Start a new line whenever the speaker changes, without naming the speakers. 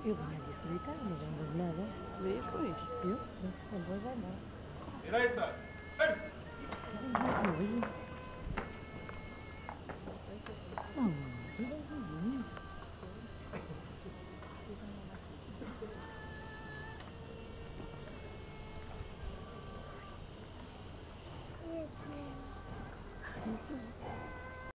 Eu vinha de fritar, mas não deu nada.
Vê, pois.
Eu? Não vou dar nada.
Direita!